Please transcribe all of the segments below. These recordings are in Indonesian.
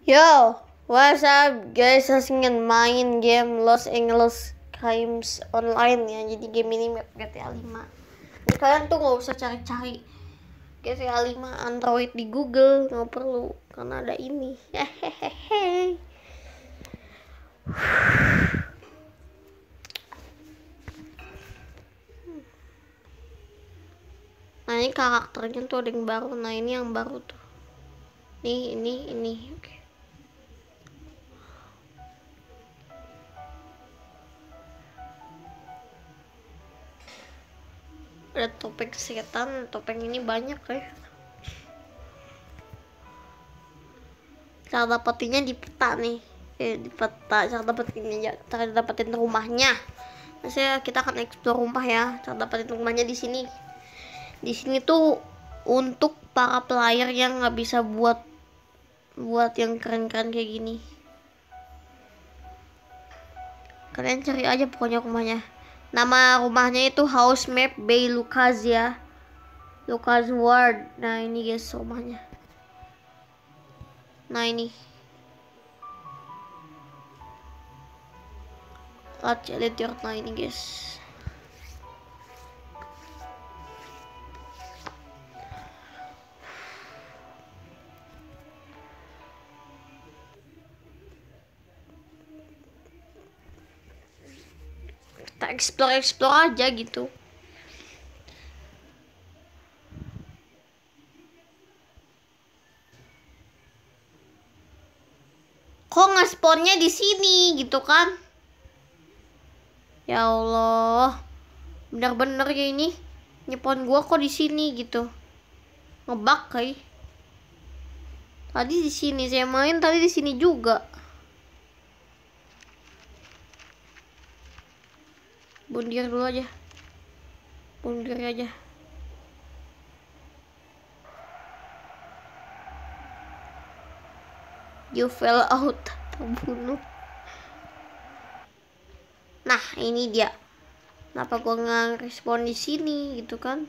Yo, what's up guys? Ingin main game Los Angeles Crimes online ya. Jadi game ini map GTA 5. Jadi kalian tuh nggak usah cari-cari GTA 5 Android di Google, nggak perlu karena ada ini. Hehehe. Nah ini karakternya tuh ada yang baru. Nah ini yang baru tuh. Ini. Oke. Ada topeng setan, topeng ini banyak ya. Cara dapetinnya di peta nih, di peta cara dapetinnya, cara dapetin rumahnya. Maksudnya kita akan explore rumah ya. Cara dapetin rumahnya di sini. Di sini tuh untuk para player yang nggak bisa buat yang keren-keren kayak gini. Kalian cari aja pokoknya rumahnya. Nama rumahnya itu House Map Bay Lucas ya. Lucas Ward. Nah ini guys rumahnya. Nah ini. Lihat nah ini guys. Kita explore aja gitu. Kok nge-spawnnya di sini gitu kan? Ya Allah, bener-bener ya ini nyepon gua kok di sini gitu, ngebug kayak. Tadi di sini saya main, tadi di sini juga. Bundir dulu aja, bundir aja. You fell out, terbunuh. Nah ini dia. Kenapa gua nggak respon di sini gitu kan?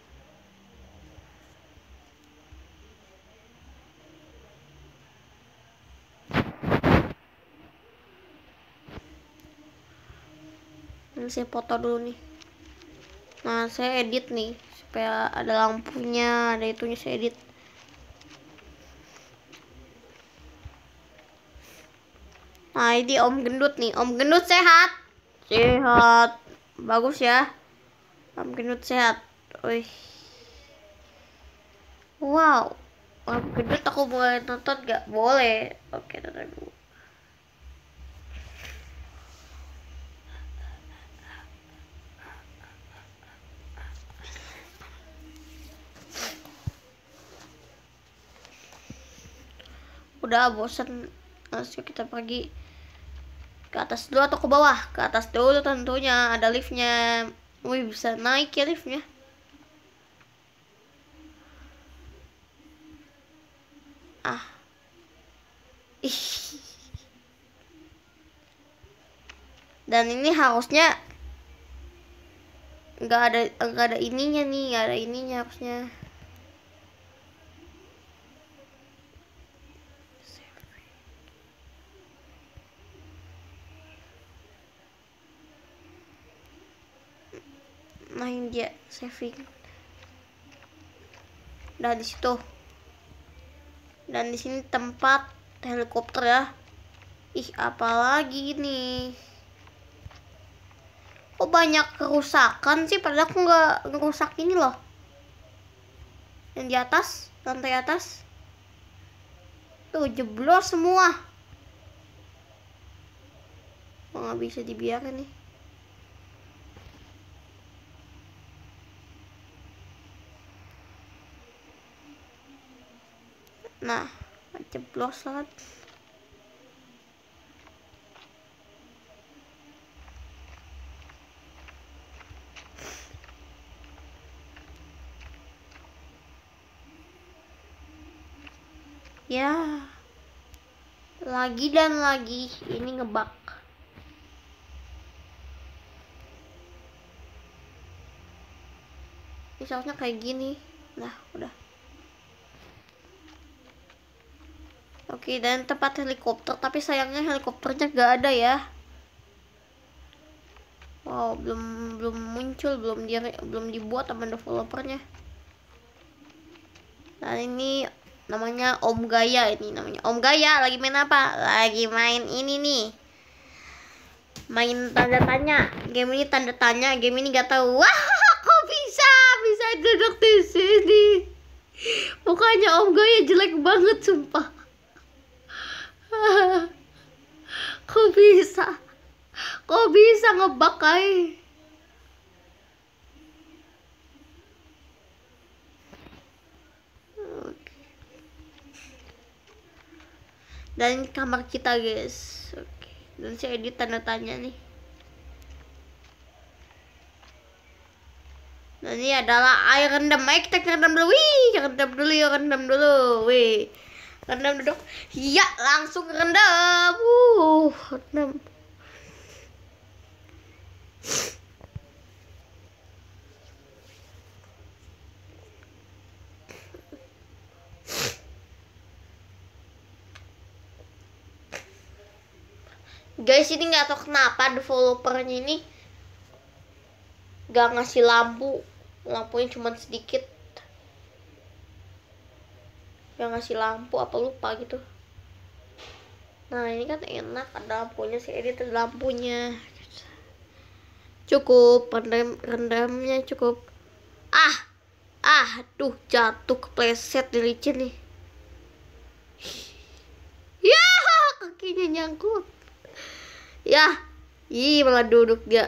Ini saya foto dulu nih. Nah saya edit nih supaya ada lampunya, ada itunya, saya edit. Nah ini Om Gendut nih. Om Gendut sehat. Sehat. Bagus ya. Om Gendut sehat. Wih. Wow. Om Gendut aku boleh nonton gak? Boleh. Oke nonton dulu. Udah bosan. Langsung kita pergi ke atas dulu atau ke bawah? Ke atas dulu tentunya, ada liftnya. Wih bisa naik ya liftnya. Ih. Dan ini harusnya nggak ada ininya nih, nggak ada ininya harusnya. Nah ini dia saving. Udah di situ. Dan di sini tempat helikopter ya. Ih, apalagi nih? Kok banyak kerusakan sih? Padahal aku nggak ngerusak ini loh. Yang di atas, lantai atas. Tuh jeblos semua. Oh, nggak bisa dibiarin nih. Nah, jeblos banget. Ya, lagi dan lagi ini ngebug. Ini seharusnya kayak gini. Nah, udah. Oke, dan tempat helikopter, tapi sayangnya helikopternya gak ada ya. Wow, belum muncul, belum dibuat sama developernya. Dan ini namanya Om Gaya, ini namanya Om Gaya. Lagi main apa? Lagi main ini nih. Main tanda tanya. Game ini tanda tanya. Game ini gak tahu. Wah, kok bisa duduk di sini? Mukanya Om Gaya jelek banget, sumpah. Kok bisa? Kok bisa ngebug ay? Dan kamar kita, guys. Oke. Dan saya edit tanda tanya nih. Dan ini adalah air rendam. Ayo kita rendam dulu. Wih, rendam dulu ya, rendam dulu. Wih. Rendam duduk. Ya, langsung rendam. Rendam. Guys, ini nggak tahu kenapa developernya ini gak ngasih lampu. Lampunya cuma sedikit. Gak ngasih lampu, apa lupa gitu. Nah, ini kan enak ada lampunya, sih edit lampunya. Cukup, rendamnya cukup. Aduh, jatuh kepleset di licin nih. Ya, kakinya nyangkut. Ya, malah duduk dia.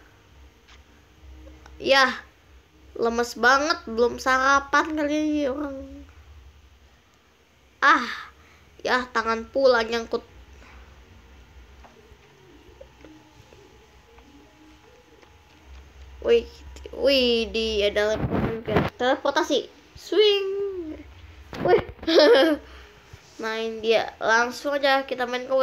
Ya, lemes banget, belum sarapan kali ini orang. Ya, tangan pula nyangkut. Wih, ada teleportasi. Swing. Wih. Main dia. Langsung aja kita main ke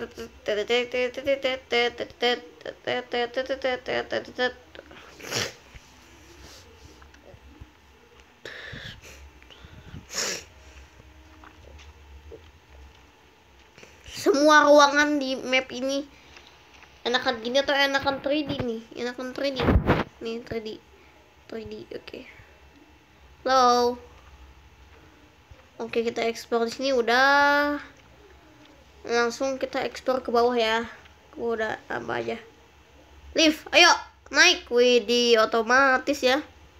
semua ruangan di map ini. Enakan gini atau enakan 3D nih? Enakan 3D. Nih 3D, oke. Halo. Oke, kita explore di sini udah. Langsung kita explore ke bawah ya. Udah apa aja. Lift, ayo naik. Wih, di otomatis ya.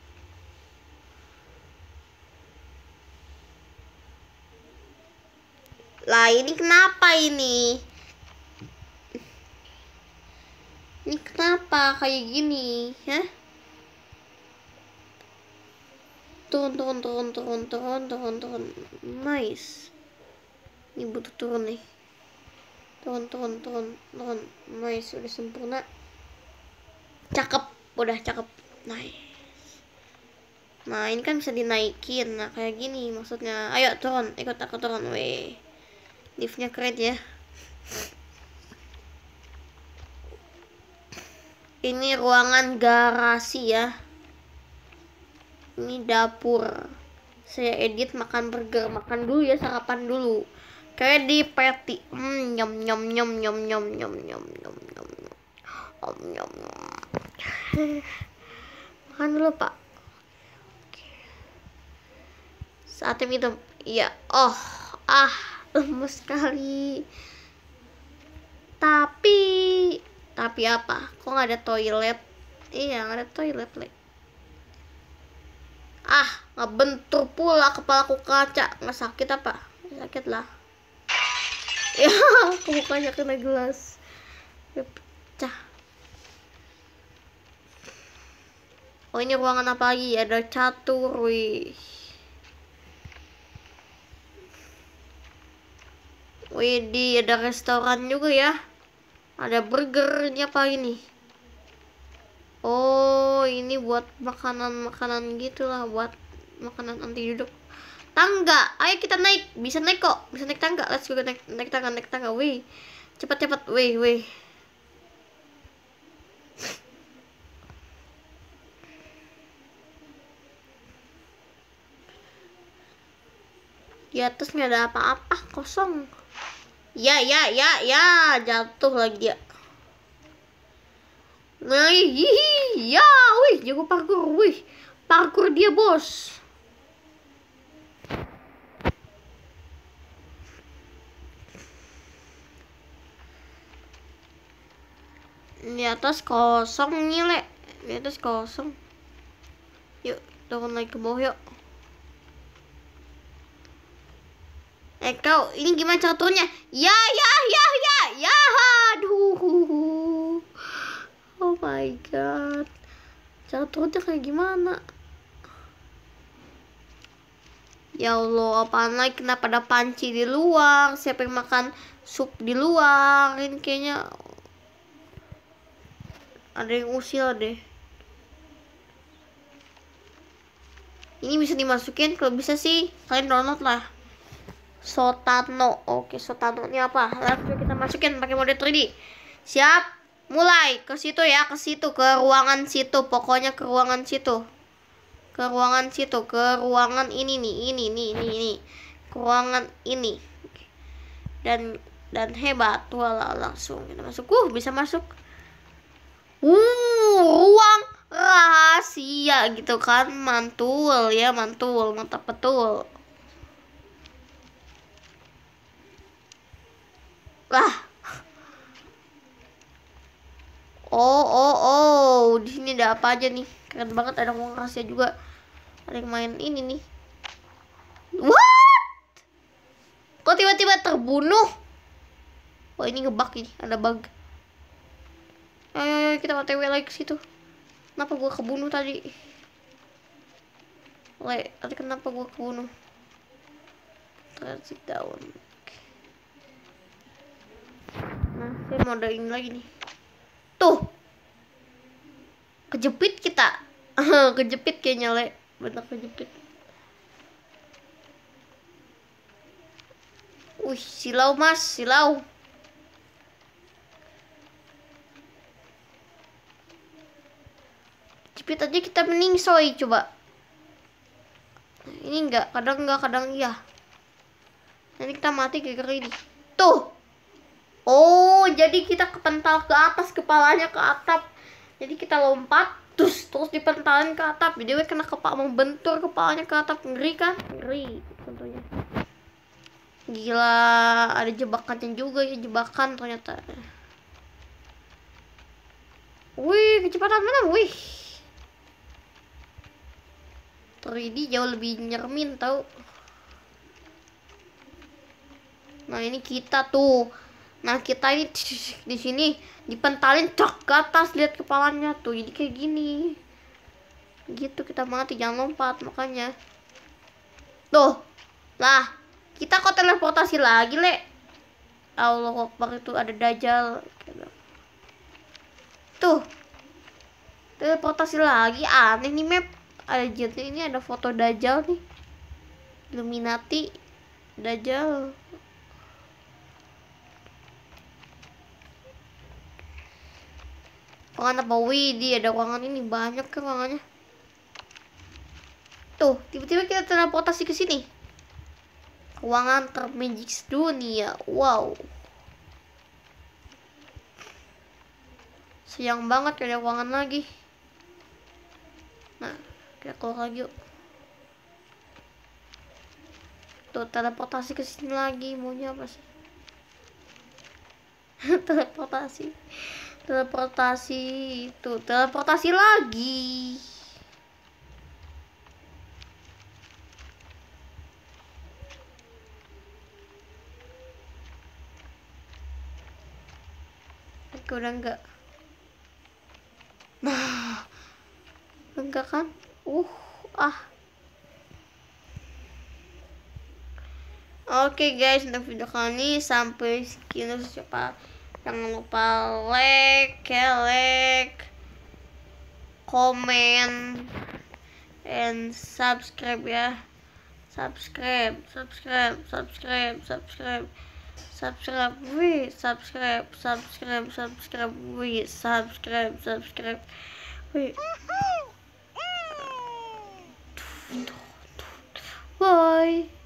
Lah, ini kenapa ini? Ini kenapa kayak gini, ya? Turun. Nice. Ini butuh turun nih. Turun. Nice, udah sempurna. Cakep, udah cakep. Nice. Nah, ini kan bisa dinaikin. Nah, kayak gini maksudnya. Ayo turun, ikut aku turun. Weh. Liftnya keren ya. Ini ruangan garasi ya. Ini dapur. Saya edit makan burger, makan dulu ya, sarapan dulu. Kayak di patty. Nyam. Makan dulu, Pak. Saatnya minum. Iya. Lemes sekali. Tapi apa? Kok nggak ada toilet? Iya, nggak ada toilet, Le. Ngebentur pula kepalaku kaca. Nggak sakit apa? Sakit lah. Ya, mukanya kena gelas. Pecah. Oh, ini ruangan apa lagi? Ada catur, wih. Wih, ada restoran juga ya. Ada burger, ini apa ini? Oh, ini buat makanan gitulah, buat makanan anti duduk. Tangga, ayo kita naik. Bisa naik kok, bisa naik tangga. Let's go, naik tangga. Wih, cepat. Wih. Di atas nggak ada apa-apa, kosong. Ya, jatuh lagi dia. Nah, ya, wih, jago parkour, wih, parkour dia bos. Di atas kosong nih, Le. Di atas kosong. Yuk, turun lagi ke bawah yuk. Kau, ini gimana cara turunnya? Ya, aduh. Oh my god. Cara turunnya kayak gimana? Ya Allah, apaan lagi? Kenapa ada panci di luar? Siapa yang makan sup di luar? Ini kayaknya ada yang usil deh. Ini bisa dimasukin? Kalau bisa sih, kalian download lah. Sotano. Oke, Sotano ini apa? Langsung kita masukin pakai mode 3D. Siap? Mulai ke situ ya, ke situ, ke ruangan situ, pokoknya ke ruangan situ. Ke ruangan situ, ke ruangan ini nih, ini. Ke ruangan ini. Dan hebat, wala langsung kita masuk. Bisa masuk. Ruang rahasia gitu kan, mantul ya, mantul, mantap betul. Lah. Oh, di sini ada apa aja nih? Keren banget, ada ruang rahasia juga. Ada yang main ini nih. What? Kok tiba-tiba terbunuh? Oh, ini ngebug ini, ada bug. Ayo, kita OTW lagi ke situ. Kenapa gua kebunuh tadi? Tadi kenapa gua kebunuh? Transit down. Nah, saya mau ada ini lagi nih. Tuh. Kejepit kita. Kejepit kayaknya, Le. Bener kejepit. Wih, silau mas, silau. Jepit aja kita meningsoy, coba. Ini enggak, kadang iya. Nanti kita mati gara-gara ini. Tuh. Oh, jadi kita kepental ke atas, kepalanya ke atap. Jadi kita lompat, terus dipentalin ke atap. Jadi kena kepala, membentur kepalanya ke atap. Ngeri kan? Ngeri tentunya. Gila, ada jebakannya juga ya, jebakan ternyata. Wih, kecepatan mana? Wih. 3D jauh lebih nyermin tau. Nah, ini kita tuh. Nah, kita ini di sini dipentalin cok ke atas, lihat kepalanya tuh. Jadi kayak gini. Gitu kita mati, jangan lompat makanya. Tuh. Lah, kita kok teleportasi lagi, Le? Allah Akbar, itu ada Dajjal. Tuh. Teleportasi lagi, aneh nih map. Ada jetnya, ini ada foto Dajjal nih. Illuminati Dajjal. Ruangan apa? Widih, ada ruangan ini, banyak kan ruangannya. Tuh, tiba-tiba kita teleportasi ke sini. Ruangan termagik dunia. Wow. Sayang banget ada ruangan lagi. Nah, kita keluar lagi yuk. Tuh, teleportasi ke sini lagi. Maunya apa sih? Teleportasi itu, teleportasi lagi. Oke, udah enggak. Nah, enggak kan? Oke guys, untuk video kali ini sampai sekian. Jangan lupa like, comment, and subscribe ya. Subscribe. Bye.